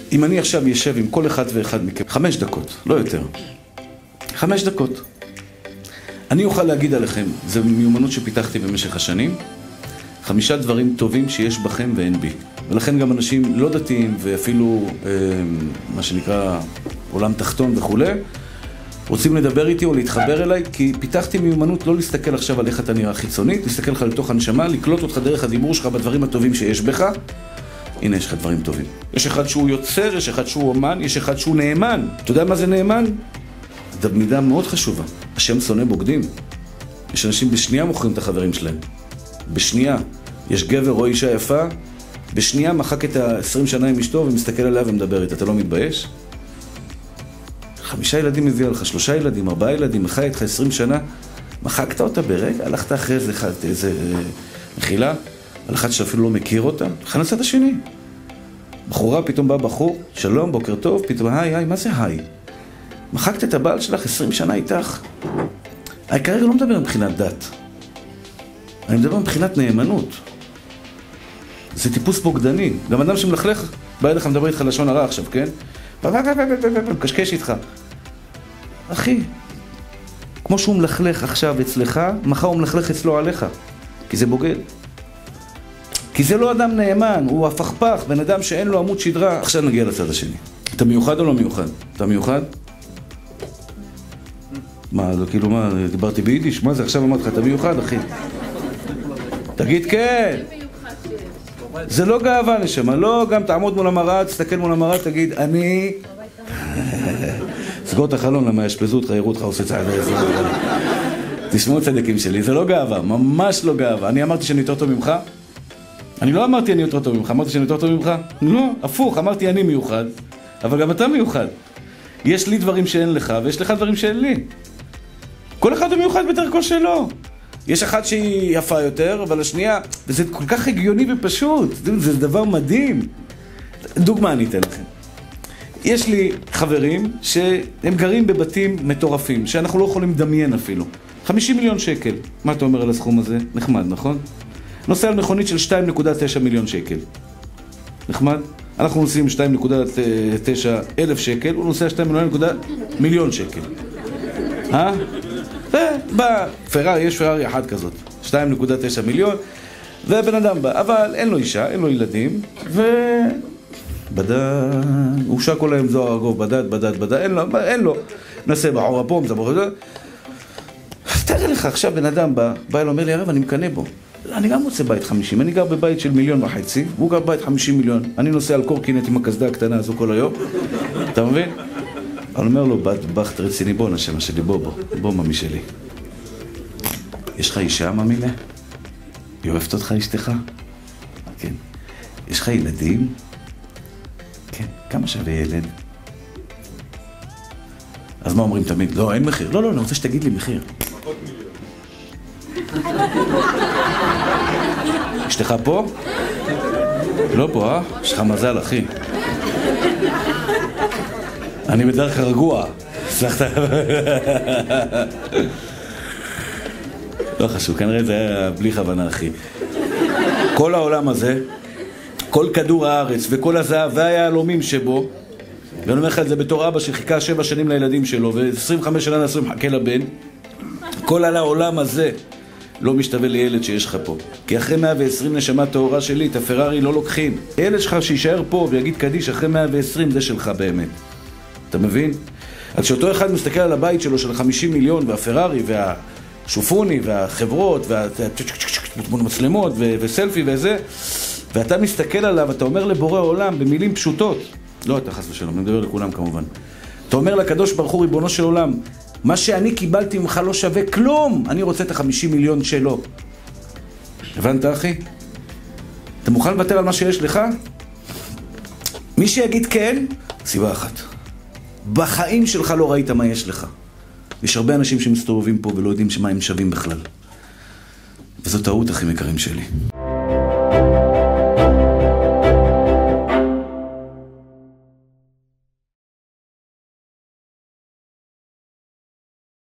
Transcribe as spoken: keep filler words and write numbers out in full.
אם אני עכשיו יושב עם כל אחד ואחד מכם, חמש דקות, לא יותר. חמש דקות. אני אוכל להגיד עליכם, זו מיומנות שפיתחתי במשך השנים, חמישה דברים טובים שיש בכם ואין בי. ולכן גם אנשים לא דתיים ואפילו אה, מה שנקרא עולם תחתון וכו', רוצים לדבר איתי או להתחבר אליי, כי פיתחתי מיומנות לא להסתכל עכשיו על איך אתה נראה חיצונית, להסתכל לך לתוך הנשמה, לקלוט אותך דרך הדיבור שלך בדברים הטובים שיש בך. הנה, יש לך דברים טובים. יש אחד שהוא יוצר, יש אחד שהוא אומן, יש אחד שהוא נאמן. אתה יודע מה זה נאמן? זו מידה מאוד חשובה. השם שונא בוגדים. יש אנשים בשנייה מוכרים את החברים שלהם. בשנייה. יש גבר או אישה יפה, בשנייה מחק את ה-עשרים שנה עם אשתו ומסתכל עליה ומדבר איתה. אתה לא מתבייש? חמישה ילדים הביאה לך, שלושה ילדים, ארבעה ילדים, מחי איתך עשרים שנה, מחקת אותה ברגע, הלכת אחרי איזה, איזה מחילה, על אחד שאפילו לא מכיר אותה, לכן הצד השני. בחורה, פתאום בא בחור, שלום, בוקר טוב, פתאום, היי, היי, מה זה היי? מחקת את הבעל שלך עשרים שנה איתך. אני כרגע לא מדבר מבחינת דת. אני מדבר מבחינת נאמנות. זה טיפוס בוגדני. גם אדם שמלכלך, בא אליך, מדבר איתך לשון הרע עכשיו, כן? קשקש איתך. אחי, כמו שהוא מלכלך עכשיו אצלך, מחר הוא מלכלך אצלו עליך. כי זה בוגד. כי זה לא אדם נאמן, הוא הפכפך, בן אדם שאין לו עמוד שדרה. עכשיו נגיע לצד השני. אתה מיוחד או לא מיוחד? אתה מיוחד? מה, כאילו מה, דיברתי ביידיש? מה זה? עכשיו אמרתי לך, אתה מיוחד, אחי? תגיד כן! זה לא גאווה נשמה, לא, גם תעמוד מול המראה, תסתכל מול המראה, תגיד, אני... סגור את החלון, למה ישפזו אותך, יראו אותך, עושה צעד איזה... תשמעו צדקים שלי, זה לא גאווה, ממש לא גאווה. אני אמרתי שאני יותר טוב ממך? אני לא אמרתי אני יותר טוב ממך, אמרתי שאני יותר טוב ממך? לא, הפוך, אמרתי אני מיוחד, אבל גם אתה מיוחד. יש לי דברים שאין לך, ויש לך דברים שאין לי. כל אחד הוא מיוחד בדרכו שלו. יש אחת שהיא יפה יותר, אבל השנייה, וזה כל כך הגיוני ופשוט, זה דבר מדהים. דוגמה אני אתן לכם. יש לי חברים שהם גרים בבתים מטורפים, שאנחנו לא יכולים לדמיין אפילו. חמישים מיליון שקל. מה אתה אומר על הסכום הזה? נחמד, נכון? נוסע על מכונית של שתיים נקודה תשע מיליון שקל. נחמד? אנחנו נוסעים שתיים נקודה תשע אלף שקל, הוא נוסע שתיים מיליון שקל. אה? בפרארי, יש פרארי אחת כזאת, שתיים נקודה תשע מיליון, ובן אדם בא, אבל אין לו אישה, אין לו ילדים, ובדד, הוא שק כל היום זוהר אגוב, בדד, בדד, בדד, אין לו, אין לו, נסה בחור הפום, זה בחור, תראה לך, עכשיו בן אדם בא, בא אליו, אומר לי, הרב, אני מקנה בו, אני גם רוצה בית חמישים, אני גר בבית של מיליון וחצי, והוא גר בבית חמישים מיליון, אני נוסע על קורקינט עם הקסדה הקטנה הזו כל היום, אתה מבין? אני אומר לו, בת בכת רציני, בוא נשמה שלי, בוא בוא, בוא ממי שלי. יש לך אישה ממילה? היא אוהבת אותך אשתך? כן. יש לך ילדים? כן. כמה שווה ילד? אז מה אומרים תמיד? לא, אין מחיר. לא, לא, אני רוצה שתגיד לי מחיר. פחות מיליון. אשתך פה? לא פה, אה? יש לך מזל, אחי. אני בדרך רגוע. סלחת? לא חשוב, כנראה זה היה בלי כוונה, אחי. כל העולם הזה, כל כדור הארץ וכל הזהב והיהלומים שבו, ואני אומר לך את זה בתור אבא שחיכה שבע שנים לילדים שלו, ו-עשרים וחמש שנה נעשו מחכה לבן, כל על העולם הזה לא משתווה לילד שיש לך פה. כי אחרי מאה ועשרים נשמה טהורה שלי, את הפרארי לא לוקחים. ילד שלך שישאר פה ויגיד קדיש אחרי מאה ועשרים, זה שלך באמת. אתה מבין? אז שאותו אחד מסתכל על הבית שלו של חמישים מיליון, והפרארי, והשופוני, והחברות, והמצלמות, וסלפי וזה, ואתה מסתכל עליו, אתה אומר לבורא עולם במילים פשוטות, לא אתה חס ושלום, אני מדבר לכולם כמובן, אתה אומר לקדוש ברוך הוא ריבונו של עולם, מה שאני קיבלתי ממך לא שווה כלום, אני רוצה את החמישים מיליון שלו. הבנת אחי? אתה מוכן לוותר על מה שיש לך? מי שיגיד כן, סיבה אחת. בחיים שלך לא ראית מה יש לך. יש הרבה אנשים שמסתובבים פה ולא יודעים שמה הם שווים בכלל. וזו טעות, אחים יקרים שלי.